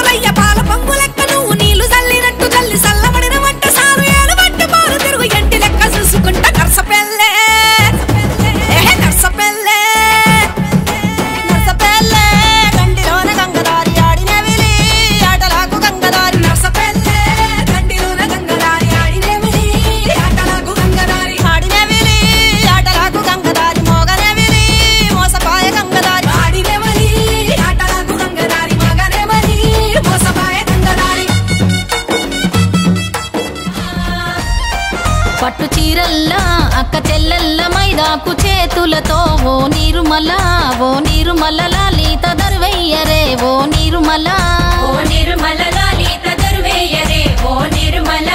పొంగులయ్య పాల పొంగులెక్క నువ్వు నీళ్లు చల్లినట్టు చల్లి చల్లబడిన వంట సారు ఏడు బట్టి పాలు తిరుగు ఎంటి లెక్క చూసుకుంటా నర్సపెల్లే నర్సపెల్లే నర్సపెల్లే గండిలోన గంగదారి ఆడినవిలి ఆటలాకు గంగదారి నర్సపెల్లే గండిలోన గంగదారి ఆడినవిలి ఆటలాకు గంగదారి ఆడినవిలి ఆటలాకు గంగదారి మోగనవిలి మోసపాయ గంగదారి ఆడినవిలి ఆటలాకు గంగదారి మోగనవిలి మోసపాయ గంగదారి పట్టు చీరల్లా అక్క చెల్లెల్ల మైదాకు చేతులతో ఓ నీరుమల లాలిత దర్వయ్యరే ఓ నీరుమల లాలిత దర్వయ్యరే ఓ నిర్మల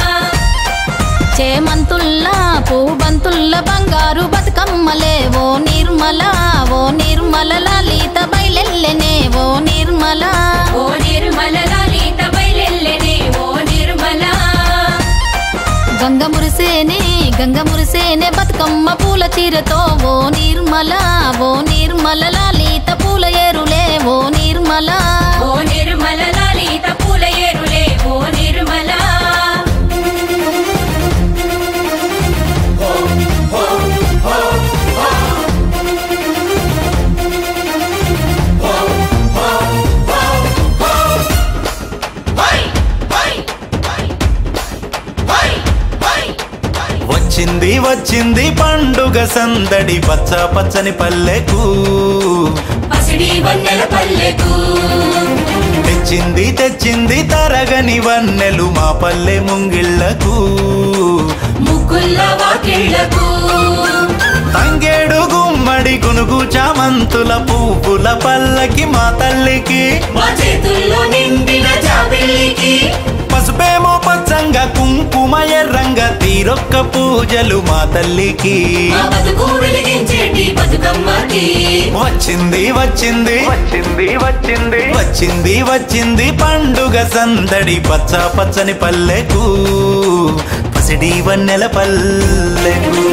చేమంతుల్లా పూబంతుల్ల బంగారు బతుకమ్మలే ఓ నిర్మల లాలిత బయలెల్లెనే ఓ నిర్మల లాలిత బయలెల్లెనే ఓ నిర్మల గంగ మురిసేనే బతుకమ్మ పూల చీరతో ఓ నిర్మల లాలిత పూల ఏరులే ఓ నిర్మల లాలిత పూల ఏరులే ఓ నిర్మల వచ్చింది పండుగ సందడి పచ్చ పచ్చని పల్లెకు పసిడి వన్నెల పల్లెకు తెచ్చింది తరగని వన్నెలు మా పల్లె ముంగిళ్లకు ముగ్గుల్ల వాకిళ్లకు తంగేడు గుమ్మడి గునుగు చామంతుల పువ్వుల పల్లకి మా తల్లికి మా చేతుల్లో నిండిన జాబిల్లికి పసుపేమో పచ్చంగా కుంకుమ ఎర్రంగా తీరొక్క పూజలు మా తల్లికి మా బతుకు వెలిగించేటి బతుకమ్మకి వచ్చింది పండుగ సందడి పచ్చ పచ్చని పల్లెకు పసిడి వన్నెల పల్లెకు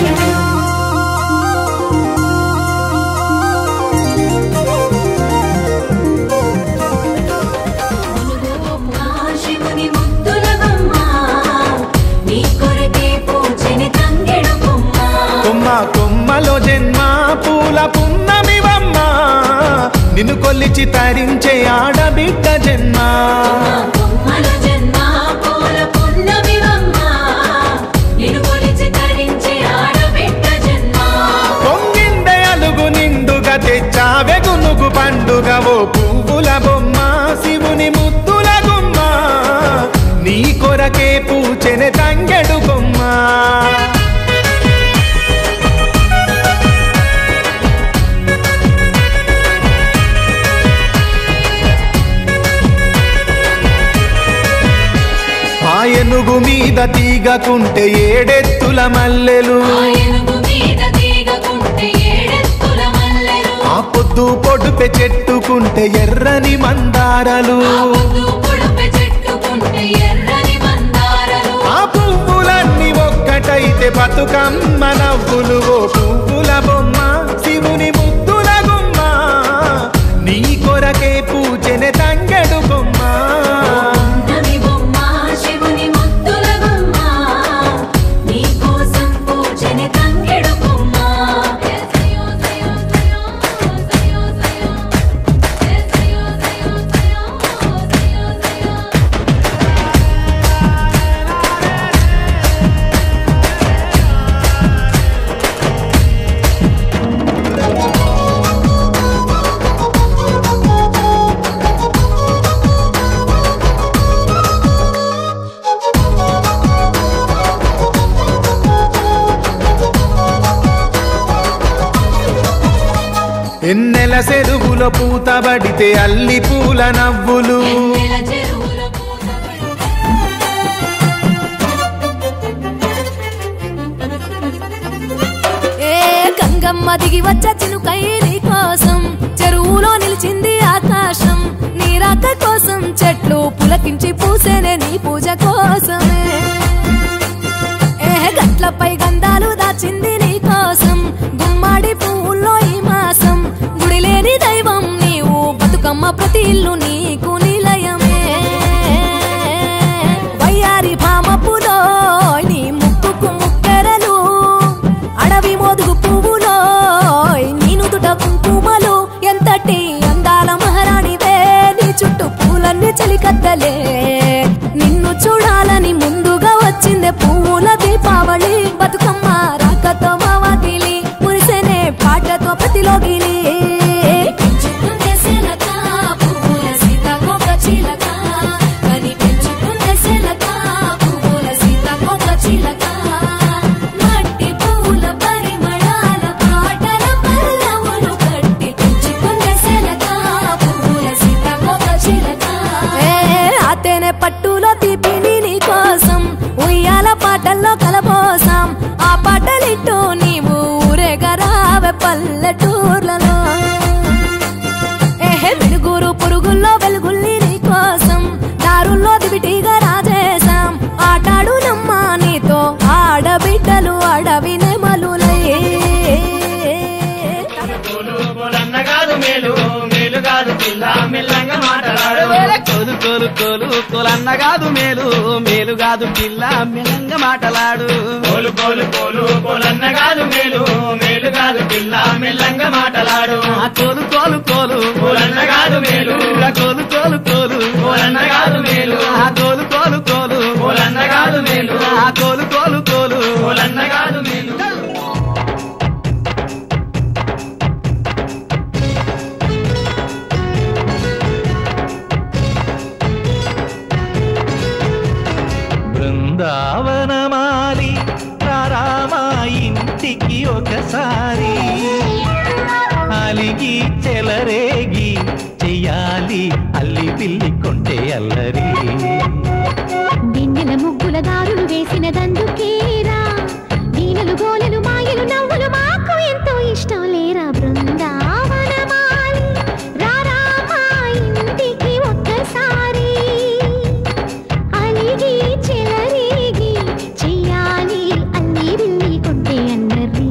కొమ్మలో జన్మ పూల పున్నమివమ్మ నిన్ను కొల్లిచి తరించే ఆడబిడ్డ జన్మ కొమ్మలో జన్మ పూల పున్నమివమ్మ నిన్ను కొల్లిచి తరించే ఆడబిడ్డ జన్మ పొంగిందే అలుగు నిండుగా తెచ్చావె గునుగు పండుగ ఓ పువ్వుల బొమ్మ శివుని ముద్దుల గుమ్మ నీ కొరకే పూచెనే తంగెడు బొమ్మ ఏనుగు మీద తీగకుంటే ఏడెత్తుల మల్లెలు ఆ పొద్దు పొడుపె చెట్టుకుంటే ఎర్రని మందారలు ఆ పువ్వులన్నీ ఒక్కటైతే బతుకమ్మ నవ్వులు ఓ పువ్వుల బొమ్మ శివుని ముద్దుల గుమ్మ నీ కొరకే పూజెనే తంగెడు బొమ్మ ఎన్నెల చెరువులో పూతబడితే అల్లి పూల నవ్వులు గంగమ్మ దిగి వచ్చ చినుకై నీ కోసం చెరువులో నిలిచింది ఆకాశం నీ రాక కోసం చెట్లు పులకించి పూసేనే నీ పూజ కోసమే గట్లపై గంధాలు దాచింది నీ కోసం గుమ్మాడి పువ్వుల్లో ఈ మాసం గుడి లేని దైవం నీవు బతుకమ్మ ప్రతి ఇల్లు నీకు నిలయం చెలికత్తలే నిన్ను చూడాలని ముందుగా వచ్చిందే పువ్వుల దీపావళి బతుకమ్మ రాకతో మా వాకిలి మురిసెనే పాటతో ప్రతిలోగిలి పట్టులో తీపిని నీ కోసం ఉయ్యాల పాటల్లో కలపోసాం ఆ పాటలిట్టు నీవు ఊరేగరావే పల్లెటూర్లలో వెలుగురు పురుగుల్లో వెలుగుల్ని నీ కోసం దారుల్లో దివిటిగా రాజేశాం ఆటాడు నమ్మా నీతో ఆడబిడ్డలు అడవి నెమలులే కోలు కోలు కోలు కోలన్న కాదు మేలు మేలు కాదు పిల్ల మెల్లంగా మాటలాడు కోలు కోలు కోలు కోలన్న కాదు మేలు మేలు కాదు పిల్ల మెల్లంగా మాటలాడు కోలు కోలు కోలు కోలన్న కాదు మేలు కోలు కోలు కోలు కోలన్న కాదు మేలు కోలు కోలు కోలు కోలన్న కాదు మేలు కోలు కోలు కోలు కోలన్న కాదు మేలు బృందావనమాలి రామా ఇంటికి ఒకసారి అలిగి చెలరేగి చెయ్యాలి అల్లి పిల్లి కొంటే అల్లరి వెన్నెల ముగ్గుల దారులు వేసినదందుకేరా వీణలు గోలెలు మాయలు నవ్వులు మాకు ఎంతో ఇష్టం లేరా బృందావనమాలి రామా ఇంటికి ఒక్కసారి అలిగి చెలరేగి చెయ్యాలి అల్లి బిల్లి కొంటే అన్నరి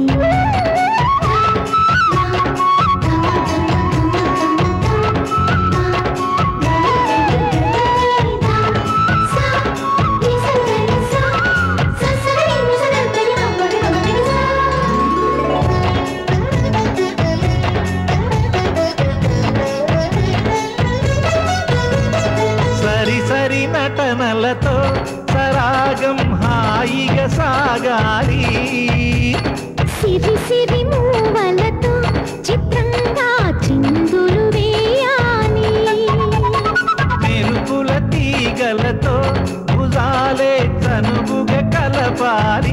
సరి సరి నటనలతో సరాగం హాయిగా సాగాలి సిరి సిరి మూవలతో చిత్రంగా చిందులు వేయాలి మెరుపుల తీగలతో భుజాలే చనువుగా కలపాలి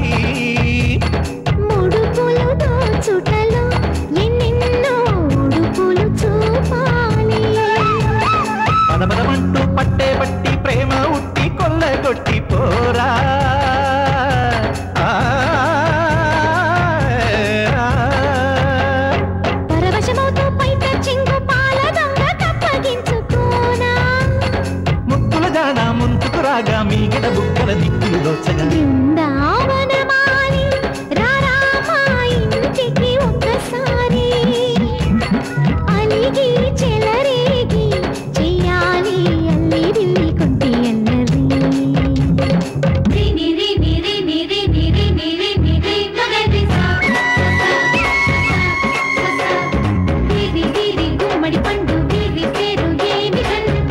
ముడుపులు దోచుటలో ఎన్నెన్నో ఉడుపులు చూపాలి పదమదమంటూ పట్టే బట్టి ప్రేమ ఉట్టి కొల్లగొట్టి పోరా పరవశమవుతూ పైట చింగు పాల దొంగ కప్పగించుకోనా ముక్కుల జాన ముందుకు రాగా మీగడ బుక్కల దిక్కులు దోచగా బృందావనమాలి రామా ఇంటికి ఒక్కసారి అలిగి చెలరేగి చెయ్యాలి అల్లి బిల్లి కొంటే అన్నరి గుమ్మడి పండు వీరి పేరు ఏమి కంట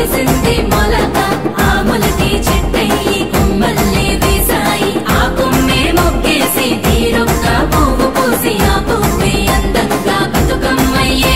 మొలిసింది మొలక ఆ మొలకే చెట్టయి కొమ్మల్లే వేసాయి ఆ కొమ్మే మొగ్గేసి తీరొక్క పువ్వు పూసి ఆ పువ్వే అందంగా బతుకమ్మయ్యే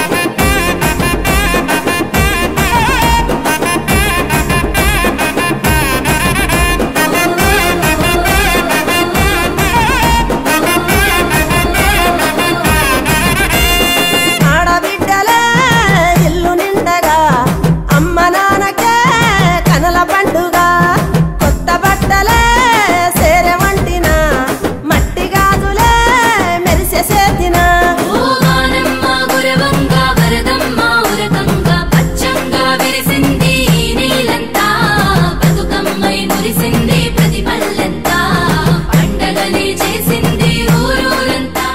ఆడబిడ్డలే ఇల్లు నిండగా అమ్మ నాన్నకే కనల పండుగ కొత్త బట్టలే సేరె వంటిన మట్టి గాజులే మెరిసే చేతిన ఓగానమ్మ గురవంగ వరదమ్మ ఉరకంగ పచ్చంగా విరిసింది ఈ నీలంతా బతుకమ్మై మురిసింది ప్రతి పల్లెంతా పండగలే చేసింది ఊరూరంతా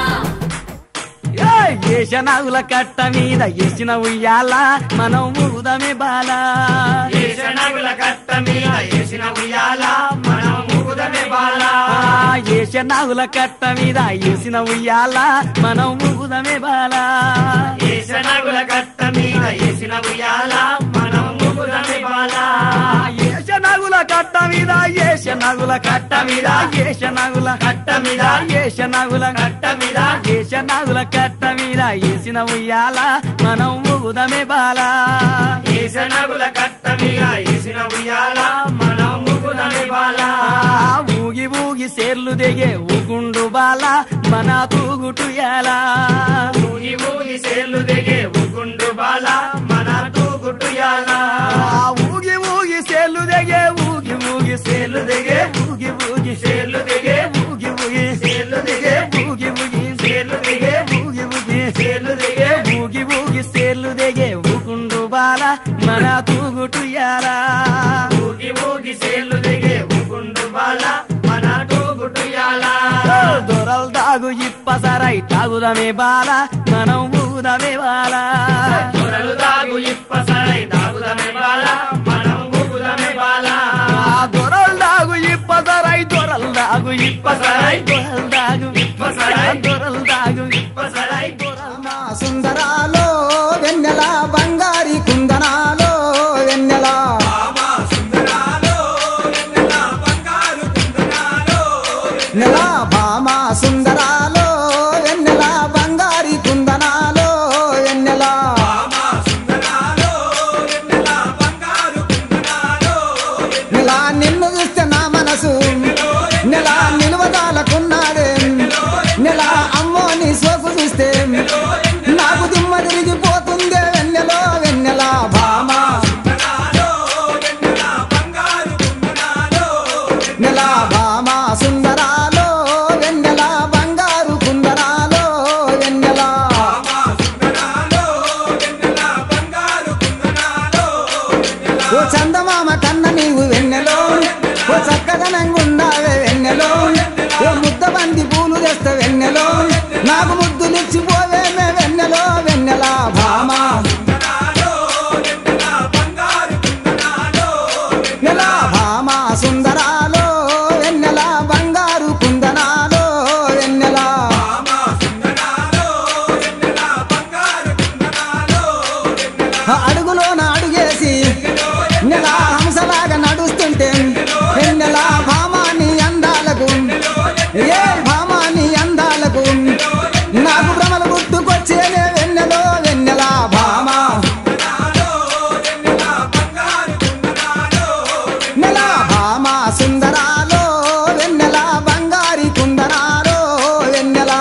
ఏషనాగుల కట్ట మీద ఏసిన ఉయ్యాల మనం ఊదమే బాల ఏషనాగుల కట్ట మీద ఏసిన ఉయ్యాల మనం ఊగుదమే బాల ఏషనాగుల కట్ట మీద ఏసిన ఉయ్యాల మనం ఊదమే బాల ఏషనాగుల కట్ట మీద ఏసిన ఉయ్యాల మనం ఊగుదమే బాల ఏషనాగుల కట్ట మీద ఏషనాగుల కట్ట మీద ఏషనాగుల కట్ట మీద ఏషనాగుల కట్ట మీద ఏషనాగుల కట్ట మీద ఏసిన ఉయ్యాల మనం ఊదమే బాల ఏషనాగుల కట్ట మీద ఏసిన ఉయ్యాల మనం ఊగుదమే బాల ఊగి ఊగి సేర్లు దిగే ఊగుండు బాల మన తూగుటుయాలా ఊగి ఊగి సేర్లు దిగే ఊగుండు బాల మన తూగుటుయాల ఊగి ఊగి సేర్లు దిగే ఊగి ఊగి సేర్లు దిగే ఊగి ఊగి సేర్లు దిగే ఊగి ఊగి సేర్లు దిగే ఊగి ఊగి సేర్లు దిగే ఊగి ఊగి సేర్లు దిగే ఊగి ఊగి సేర్లు దిగే ఊగుండు బాల మన తూగుటుయాలా ఊగి ఊగి సేర్లు దిగే ఊగుండు బాల మన తూగుటుయాల దొరల్ దాగు ఇప్పసరై తాగుదమే బాల మనం ఊదమే బాల దొరలు దాగు ఇప్పసరై తాగుదమే బాల మనం ఊగుదమే బాల దొరల్ దాగు ఇప్పసరై దొరల్ దాగు ఇప్పసరై దొరల్ దాగు ఇప్పసరై దొరల్ దాగు ఇప్పసరై సుందరాలో వెన్నెల బంగారి కుందనాలో వెన్నెల నెల భామ సుందరాలో వెన్నెల బంగారి కుందనాలో వెన్నెల నెల నిన్ను చూస్తే నా మనసు నెల నిలువదాలకున్నాడే నెల అమ్మో నీ సోకు చూస్తే నాకు దిమ్మ తిరిగిపోతుందే వెన్నెలో వెన్నెల భామ నెల భామ సుందరాలో వెన్నెల బంగారు కుందరాలో వెన్నెల ఓ చందమామ కన్న నీవు వెన్నెలో ఓ చక్కదనంగుండావే వెన్నెలో ఓ ముద్ద బంది పూలు తెస్తా వెన్నెలో నాకు ముద్దులిచ్చిపోవేమే వెన్నెలో వెన్నెల భామ నెల భామ సుందరాలో వెన్నెల బంగారు కుందనాలో వెన్నెల అడుగులోన అడుగేసి నెల హంసలాగా నడుస్తుంటే వెన్నెల భామాని అందాలకు ఏ భామాని అందాలకు నాకు భ్రమలు గుర్తుకొచ్చేనే వెన్నెలో వెన్నెల భామ నెల భామ సుందరాలో వెన్నెల బంగారి కుందనాలో వెన్నెల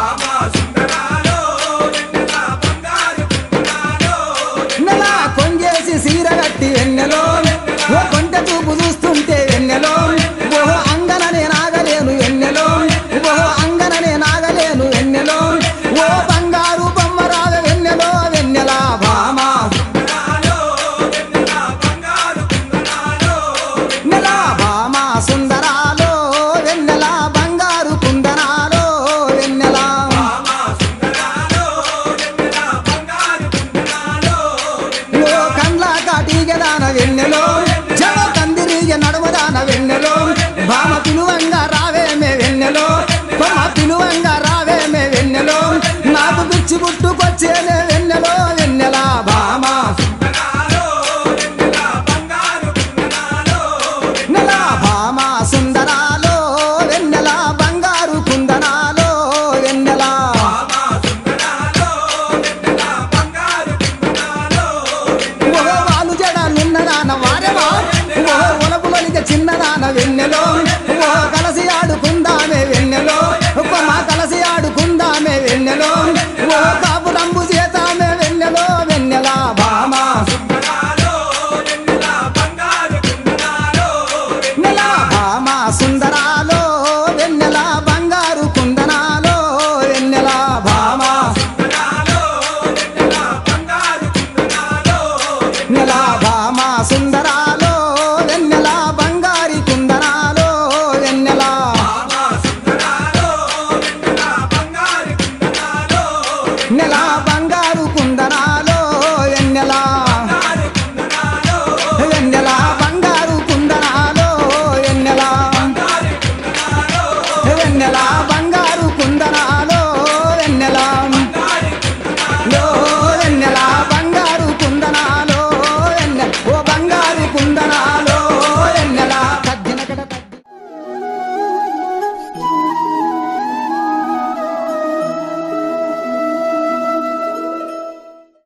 నెల కొంగేసి సీర కట్టి వెన్నెలో ఓ కొంట చూపు చూస్తుంటే వెన్నెలో ఓహో అంగననే నాగలేను వెన్నెలో ఓహో అంగననే నాగలేను వెన్నెలో ఓ బంగారు బొమ్మరాగ వెన్నెలో వెన్నెల భామ నెల భామ సుందరాలో వెన్నెల బంగారు కుందనాలో వెన్నెల ఓ కండ్ల కాటిగదాన వెన్నెలో జమ కందిరిగ నడుమదాన వెన్నెలో భామ పిలువంగా రావేమే వెన్నెలో బొమ్మ పిలువంగా రావేమే వెన్నెలో నాకు పిచ్చి పుట్టుకొచ్చేనే వెన్నెలో వెన్నెల భామ చిన్నదాన వెన్నెలో ఓ కలసి ఆడుకుందామే వెన్నెలో కొమ్మ కలసి ఆడుకుందామే వెన్నెలో ఓ కాపు రంబు చేతామే వెన్నెలో వెన్నెలా భామ నెలా భామ సుందరాలో వెన్నెలా బంగారు కుందనాలో వెన్నెలా భామ నెలా భామ సుందరాలో వెన్నెలా బంగారి కుందనాలో వెన్నెలా నెలా బంగారు కుందనాలో వెన్నెలా వెన్నెలా బంగారు కుందనాలో వెన్నెలా వెన్నెలా బంగారు